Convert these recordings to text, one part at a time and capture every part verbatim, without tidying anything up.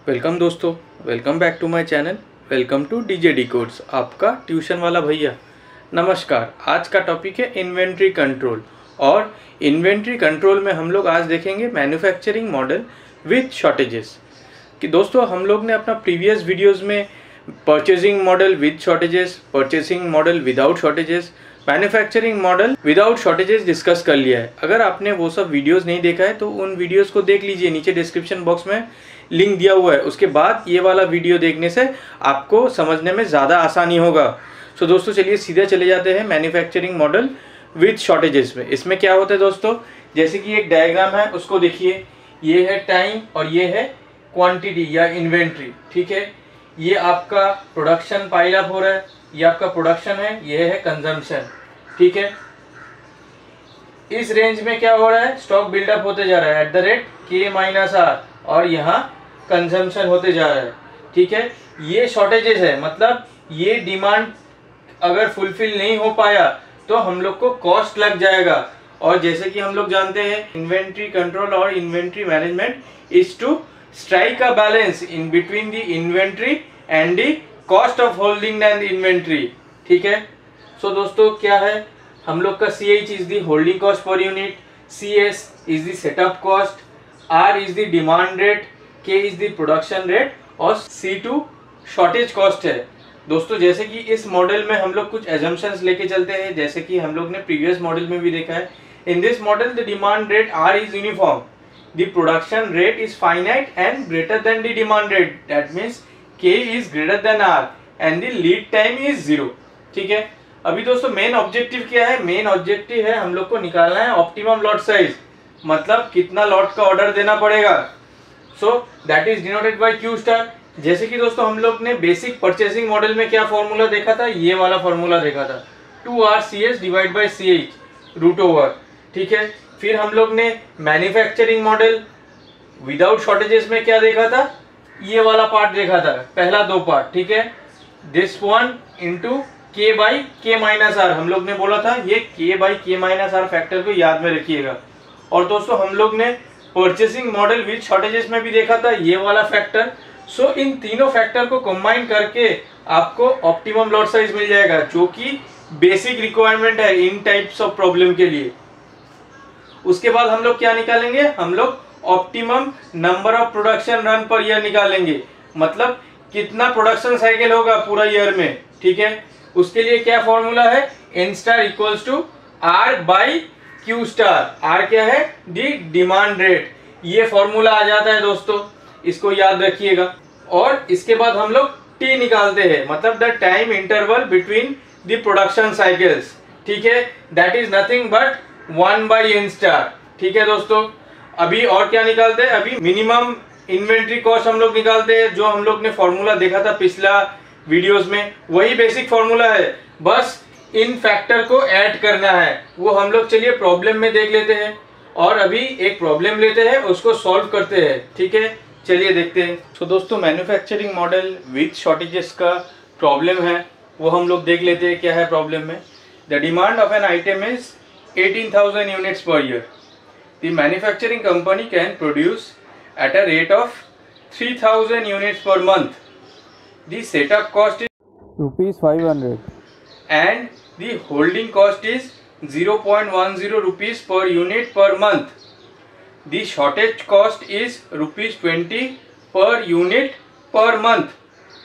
Welcome दोस्तों, welcome back to my channel. Welcome to DJ D codes, आपका tuition वाला भैया। नमस्कार। आज का टॉपिक है इन्वेंट्री कंट्रोल, और इन्वेंट्री कंट्रोल में हम लोग आज देखेंगे मैन्युफैक्चरिंग मॉडल विथ शॉर्टेजेस। कि दोस्तों हम लोग ने अपना प्रीवियस वीडियोस में purchasing model with shortages, purchasing model without shortages, manufacturing model without shortages discuss कर लिया है। अगर आपने वो सब वीडियोस नहीं देखा है तो उन वीडियोस को देख लीजिए, नीचे डिस्क्रिप्शन बॉक्स में लिंक दिया हुआ है। उसके बाद ये वाला वीडियो देखने से आपको समझने में ज़्यादा आसानी होगा। सो दोस्तों चलिए सीधे चले जाते हैं मैन्युफैक्चरिंग मॉडल विद शॉर्टेजेस में। इसमें क्या होता है दोस्तों, जैसे कि एक डायग्राम है, उसको देखिए। ये है टाइम और ये है क्वांटिटी या इन्वेंट्री, ठीक है। ये आपका प्रोडक्शन पाइल अप हो रहा है, ये आपका प्रोडक्शन है, ये है कंजम्पशन, ठीक है। इस रेंज में क्या हो रहा है, स्टॉक बिल्डअप होते जा रहा है at the rate K minus R, और यहाँ कंजम्पशन होते जा रहा है, ठीक है। ये शॉर्टेजेस है, मतलब ये डिमांड अगर फुलफिल नहीं हो पाया तो हम लोग को कॉस्ट लग जाएगा। और जैसे कि हम लोग जानते हैं इन्वेंट्री कंट्रोल और inventory management is to strike a balance in between the inventory and the cost of holding and inventory, ठीक है। सो so, दोस्तों क्या है, हम लोग का C H is the holding cost per unit, C S is the setup cost, R is the demand rate, K is the production rate, और C to shortage cost है। दोस्तों जैसे कि इस मॉडल में हम लोग कुछ एजम्पशंस लेके चलते हैं, जैसे कि हम लोग ने प्रीवियस मॉडल में भी देखा है। In this model the demand rate R is uniform, the production rate is finite and greater than the demand rate, that means K is greater than R and the lead time is zero, ठीक है। अभी दोस्तों main objective क्या है, main objective है हम लोग को निकालना है ऑप्टिमम लॉट साइज, मतलब कितना लॉट का ऑर्डर देना पड़ेगा। So that is denoted by Q star. जैसे कि दोस्तों हम लोग ने बेसिक परचेसिंग मॉडल में क्या फॉर्मूला देखा था, ये वाला फॉर्मूला देखा था, two R C S divide by C H root over, ठीक है। फिर हम लोग ने मैन्युफैक्चरिंग मॉडल विदाउट शॉर्टेजेस में क्या देखा था, ये वाला पार्ट देखा था, पहला दो पार्ट, ठीक है। This one into K by K minus R, हम लोग ने बोला था ये K by K minus R factor को याद में रखिएगा। और दोस्तों हम लोग ने परचेसिंग मॉडल विद शॉर्टेजेस में भी देखा था ये वाला फैक्टर। सो so, इन तीनों फैक्टर को कंबाइन करके आपको ऑप्टिमम लॉट साइज मिल जाएगा, जो कि बेसिक रिक्वायरमेंट है इन टाइप्स ऑफ प्रॉब्लम के लिए। उसके बाद हम लोग क्या निकालेंगे, हम लोग optimum number of production run per year निकालेंगे, मतलब कितना प्रोडक्शन साइकिल होगा पूरा ईयर में, ठीक है। उसके लिए क्या फॉर्मूला है, N star equals to R by Q star. R क्या है, दी डिमांड रेट, ये फॉर्मूला आ जाता है दोस्तों, इसको याद रखिएगा। और इसके बाद हम लोग टी निकालते हैं, मतलब the time interval between the production cycles, ठीक है। That is nothing but one by N star, ठीक है दोस्तों। अभी और क्या निकालते हैं, अभी मिनिमम इन्वेंट्री कॉस्ट हम लोग निकालते हैं, जो हम लोग ने फॉर्मूला देखा था पिछला वीडियोस में, वही बेसिक फॉर्मूला है, बस इन फैक्टर को ऐड करना है। वो हम लोग चलिए प्रॉब्लम में देख लेते हैं, और अभी एक प्रॉब्लम लेते हैं, उसको सॉल्व करते हैं, ठीक है। चलिए देखते हैं। तो दोस्तों मैन्युफैक्चरिंग मॉडल विथ शॉर्टेजेस का प्रॉब्लम है, वो हम लोग देख लेते हैं क्या है प्रॉब्लम में। The demand of an item is eighteen thousand units per year. The manufacturing company can produce at a rate of three thousand units per month. The setup cost is rupees five hundred and the holding cost is zero point one zero rupees per unit per month. The shortage cost is rupees twenty per unit per month.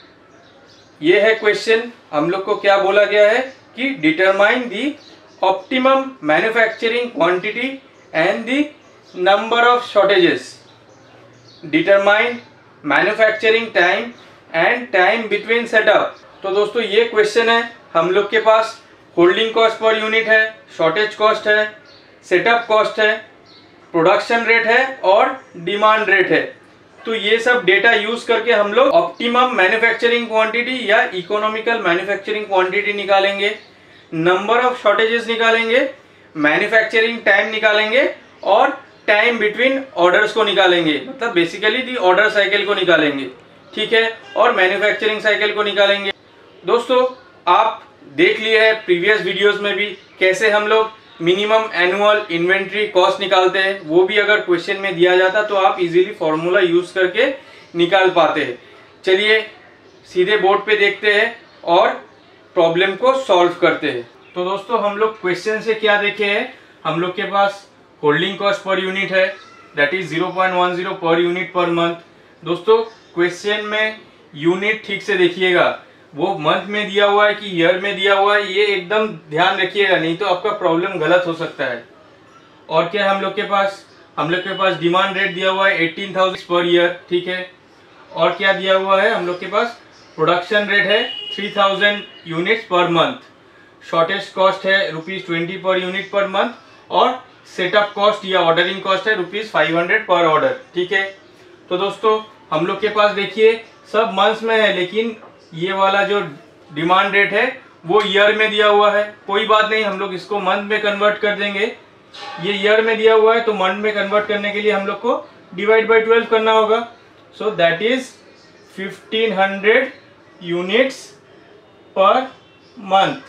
ये है question. हम लोग को क्या बोला गया है कि determine the optimum manufacturing quantity and the number of shortages, determine manufacturing time and time between setup. तो दोस्तों ये क्वेश्चन है, हम लोग के पास होल्डिंग कॉस्ट पर यूनिट है, शॉर्टेज कॉस्ट है, सेटअप कॉस्ट है, प्रोडक्शन रेट है और डिमांड रेट है। तो ये सब डेटा यूज करके हम लोग ऑप्टिमम मैन्युफैक्चरिंग क्वांटिटी या इकोनॉमिकल मैन्युफैक्चरिंग क्वांटिटी निकालेंगे, नंबर ऑफ शॉर्टेजेस निकालेंगे, मैन्युफैक्चरिंग टाइम निकालेंगे और टाइम बिटवीन ऑर्डर्स को निकालेंगे, मतलब बेसिकली दी ऑर्डर साइकिल को निकालेंगे, ठीक है, और मैन्युफैक्चरिंग साइकिल को निकालेंगे। दोस्तों आप देख लिए है प्रीवियस वीडियोस में भी कैसे हम लोग मिनिमम एनुअल इन्वेंट्री कॉस्ट निकालते हैं, वो भी अगर क्वेश्चन में दिया जाता तो आप इजीली फॉर्मूला यूज करके निकाल पाते हैं। चलिए सीधे बोर्ड पे देखते हैं और प्रॉब्लम को सॉल्व करते हैं। तो दोस्तों हम लोग क्वेश्चन से क्या देखे हैं, हम लोग के पास होल्डिंग कॉस्ट पर यूनिट है that is zero point one zero per unit per month. दोस्तों क्वेश्चन में यूनिट ठीक से देखिएगा, वो मंथ में दिया हुआ है कि ईयर में दिया हुआ है, ये एकदम ध्यान रखिएगा, नहीं तो आपका प्रॉब्लम गलत हो सकता है। और क्या है हम लोग के पास, हम लोग के पास डिमांड रेट दिया हुआ है एटीन थाउजेंड पर ईयर, ठीक है। और क्या दिया हुआ है हम लोग के पास, प्रोडक्शन रेट है three thousand units per month, shortage cost है rupees twenty per unit per month, और सेटअप कॉस्ट या ऑर्डरिंग कॉस्ट है rupees five hundred per order, ठीक है। तो दोस्तों हम लोग के पास देखिए सब मंथ्स में है, लेकिन ये वाला जो डिमांड रेट है वो ईयर में दिया हुआ है। कोई बात नहीं, हम लोग इसको मंथ में कन्वर्ट कर देंगे। ये ईयर में दिया हुआ है तो मंथ में कन्वर्ट करने के लिए हम लोग को डिवाइड बाय ट्वेल्व करना होगा। So that is fifteen hundred units per month.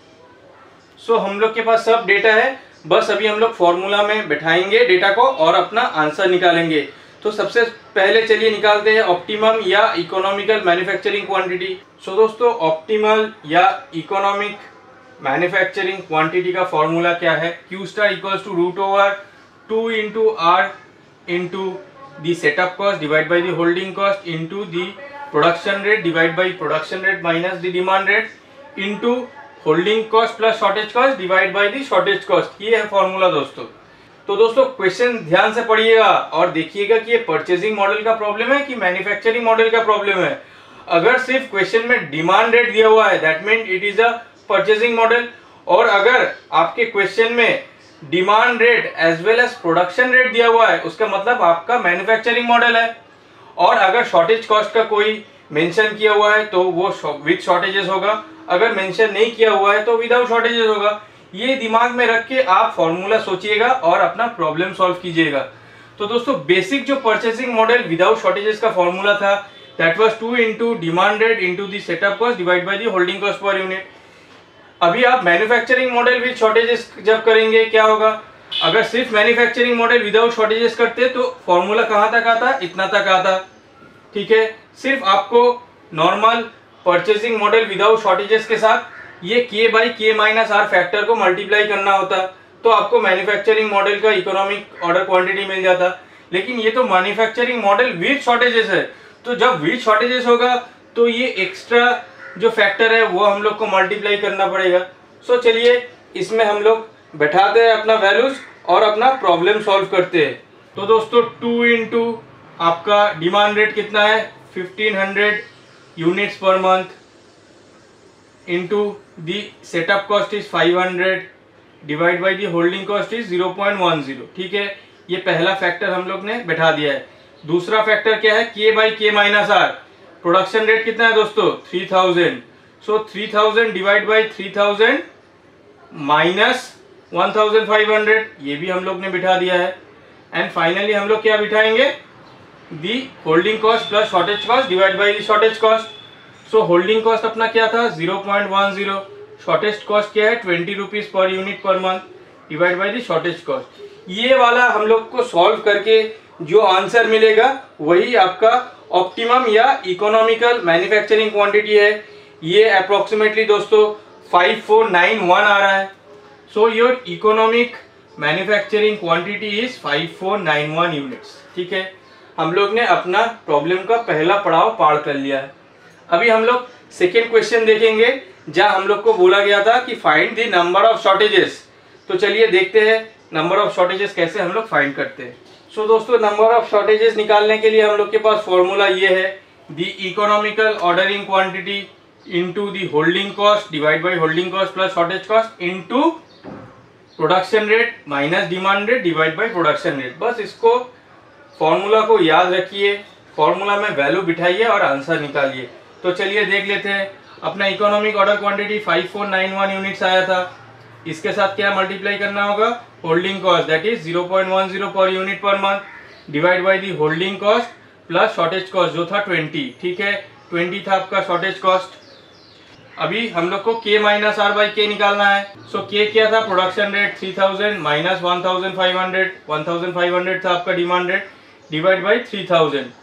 So हम लोग के पास सब डेटा है, बस अभी हम लोग फॉर्मूला में बैठाएंगे डेटा को और अपना आंसर निकालेंगे। तो सबसे पहले चलिए निकालते हैं ऑप्टिमम या इकोनॉमिकल मैन्युफैक्चरिंग क्वांटिटी। सो दोस्तों ऑप्टिमल या इकोनॉमिक मैन्युफैक्चरिंग क्वांटिटी का फॉर्मूला क्या है, Q star equals to root over two into R into the setup cost divide by the holding cost into the production rate divide by production rate minus the demand rate into holding cost plus shortage cost divide by the shortage cost. ये है formula दोस्तों। तो दोस्तों question ध्यान से पढ़िएगा और देखिएगा कि ये परचेजिंग मॉडल का प्रॉब्लम है कि मैन्युफैक्चरिंग मॉडल का प्रॉब्लम है। अगर सिर्फ क्वेश्चन में डिमांड रेट दिया हुआ है that mean it is a purchasing model, और अगर आपके क्वेश्चन में demand rate as well as production rate दिया हुआ है उसका मतलब आपका मैन्युफैक्चरिंग मॉडल है। और अगर शॉर्टेज कॉस्ट का कोई मेंशन किया हुआ है तो वो विद शॉर्टेजेस होगा, अगर मेंशन नहीं किया हुआ है तो विदाउट शॉर्टेजेस होगा। ये दिमाग में रख के आप फॉर्मूला सोचिएगा और अपना प्रॉब्लम सॉल्व कीजिएगा। तो दोस्तों बेसिक जो परचेसिंग मॉडल विदाउट शॉर्टेजेस का फॉर्मूला था that was two into demand rate into the setup cost divide by the holding cost per unit. अभी आप मैन्युफैक्चरिंग मॉडल विद शॉर्टेजेस जब करेंगे क्या होगा, अगर सिर्फ मैन्युफैक्चरिंग मॉडल विदाउट शॉर्टेजेस करते तो फॉर्मूला कहाँ तक आता, इतना तक आता, ठीक है। सिर्फ आपको normal purchasing model without shortages के साथ ये K by K minus R factor को मल्टीप्लाई करना होता तो आपको मैन्युफैक्चरिंग मॉडल का इकोनॉमिक ऑर्डर क्वांटिटी मिल जाता। लेकिन ये तो मैन्युफैक्चरिंग मॉडल विद शॉर्टेजेस है, तो जब विद शॉर्टेजेस होगा तो ये एक्स्ट्रा जो फैक्टर है वो हम लोग को मल्टीप्लाई करना पड़ेगा। सो चलिए इसमें हम लोग बैठाते हैं अपना वैल्यूज और अपना प्रॉब्लम सॉल्व करते हैं। तो दोस्तों टू इंटू आपका डिमांड रेट कितना है fifteen hundred units per month into the setup cost is five hundred divide by the holding cost is zero point one zero, ठीक है। ये पहला फैक्टर हम लोग ने बैठा दिया है। दूसरा फैक्टर क्या है, के by K minus are. Production rate कितना है दोस्तों three thousand, so three thousand divide by three thousand minus one thousand five hundred, ये भी हम लोग ने बिठा दिया है। एंड फाइनली हम लोग क्या बिठाएंगे, the holding cost plus shortage cost divide by the shortage cost. So holding cost अपना क्या था zero point one zero, shortage cost क्या है twenty rupees per unit per month divide by the shortage cost. ये वाला हम लोग को सॉल्व करके जो आंसर मिलेगा वही आपका ऑप्टिमम या इकोनॉमिकल मैन्युफैक्चरिंग क्वांटिटी है। ये अप्रोक्सीमेटली दोस्तों फाइव फोर नाइन वन आ रहा है। So your economic manufacturing quantity is five four nine one units, ठीक है। हम लोग ने अपना प्रॉब्लम का पहला पड़ाव पार कर लिया है। अभी हम लोग सेकेंड क्वेश्चन देखेंगे जहां हम लोग को बोला गया था कि find the number of shortages. तो चलिए देखते हैं नंबर ऑफ शॉर्टेजेस कैसे हम लोग फाइंड करते हैं। सो so, दोस्तों नंबर ऑफ शॉर्टेजेस निकालने के लिए हम लोग के पास फॉर्मूला ये है, the economical ordering quantity into the holding cost divide by holding cost plus shortage cost into production rate minus demand rate divide by production rate. बस इसको फॉर्मूला को याद रखिए, फॉर्मूला में वैल्यू बिठाइए और आंसर निकालिए। तो चलिए देख लेते हैं। अपना economic order quantity five four nine one units आया था, इसके साथ क्या मल्टीप्लाई करना होगा, holding cost that is zero point one zero per unit per month divide by the holding cost plus shortage cost जो था ट्वेंटी, ठीक है। ट्वेंटी था आपका शॉर्टेज कॉस्ट। अभी हम लोग को के माइनस आर बाई के निकालना है। सो so, के क्या था, production rate three thousand minus one thousand five hundred, one thousand five hundred था आपका demand rate divide by three thousand.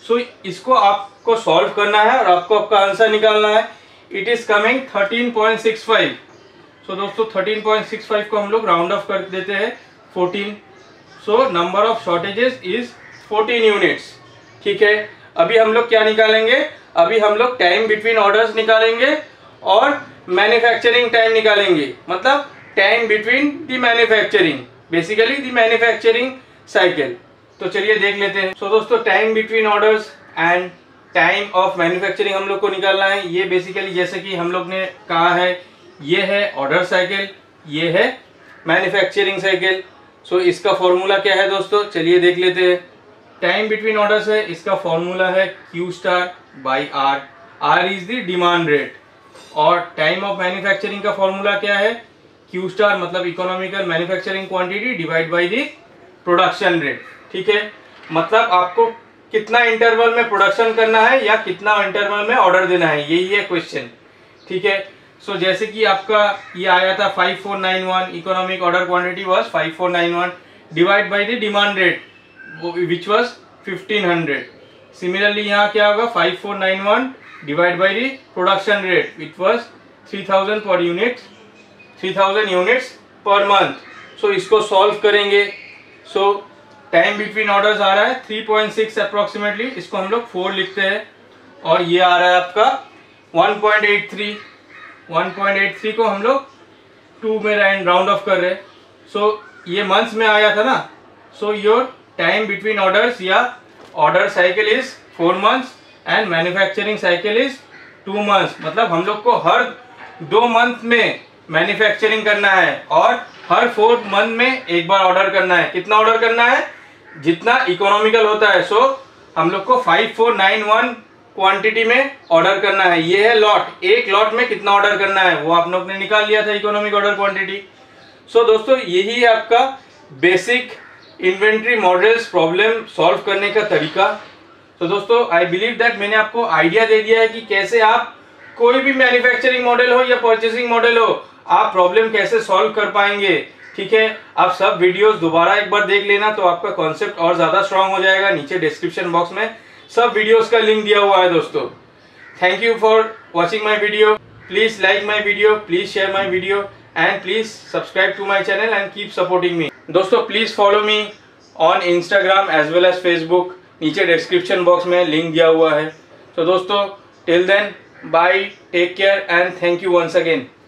So so, इसको आपको सॉल्व करना है और आपको आपका आंसर निकालना है। It is coming thirteen point six five. So दोस्तों थर्टीन पॉइंट सिक्स फाइव को हम लोग राउंड ऑफ कर देते हैं fourteen. So number of shortages is fourteen units. ठीक है, अभी हम लोग क्या निकालेंगे, अभी हम लोग टाइम बिटवीन ऑर्डर्स निकालेंगे और मैन्युफैक्चरिंग टाइम निकालेंगे, मतलब time between the manufacturing, basically the manufacturing cycle. तो चलिए देख लेते हैं। सो so, दोस्तों time between orders and time of manufacturing हम लोग को निकालना है। ये बेसिकली जैसे कि हम लोग ने कहा है, ये है ऑर्डर साइकिल, ये है मैन्युफैक्चरिंग साइकिल। सो इसका फॉर्मूला क्या है दोस्तों, चलिए देख लेते हैं। टाइम बिटवीन ऑर्डर्स है, इसका फॉर्मूला है Q star by R. R is the demand rate. और टाइम ऑफ मैन्युफैक्चरिंग का फॉर्मूला क्या है, क्यू स्टार मतलब economical manufacturing quantity divide by the production rate. ठीक है, मतलब आपको कितना इंटरवल में प्रोडक्शन करना है या कितना इंटरवल में ऑर्डर देना है, यही है क्वेश्चन। ठीक है, सो so, जैसे कि आपका ये आया था five four nine one, economic order quantity was five four nine one divide by the demand rate which was fifteen hundred. Similarly यहाँ क्या होगा, five four nine one divide by the production rate which was three thousand per unit, three thousand units per month. So इसको solve करेंगे। So time between orders आ रहा है three point six approximately, इसको हम लोग फोर लिखते हैं। और ये आ रहा है आपका one point eight three, one point eight three को हम लोग टू में राउंड ऑफ कर रहे हैं। सो so, ये मंथ्स में आया था ना। So your time between orders या order cycle is four months and manufacturing cycle is two months. मतलब हम लोग को हर दो मंथ में मैन्युफैक्चरिंग करना है और हर फोर मंथ में एक बार ऑर्डर करना है। कितना ऑर्डर करना है, जितना इकोनॉमिकल होता है। सो so, हम लोग को five four nine one quantity में ऑर्डर करना है। ये है लॉट, एक लॉट में कितना ऑर्डर करना है वो आप लोग ने निकाल लिया था, इकोनॉमिक ऑर्डर क्वांटिटी। सो दोस्तों यही है आपका basic inventory models problem solve करने का तरीका। तो दोस्तों आई बिलीव दैट मैंने आपको आइडिया दे दिया है कि कैसे आप कोई भी मैन्युफैक्चरिंग मॉडल हो या परचेसिंग मॉडल हो, आप प्रॉब्लम कैसे सॉल्व कर पाएंगे। ठीक है, आप सब वीडियोस दोबारा एक बार देख लेना तो आपका कॉन्सेप्ट और ज्यादा स्ट्रांग हो जाएगा। नीचे डिस्क्रिप्शन बॉक्स में सब वीडियोस का लिंक दिया हुआ है दोस्तों। Thank you for watching my video. Please like my video, please share my video and please subscribe to my channel and keep supporting me. दोस्तों please follow me on Instagram as well as Facebook, नीचे description box में link दिया हुआ है। तो दोस्तों till then bye, take care and thank you once again.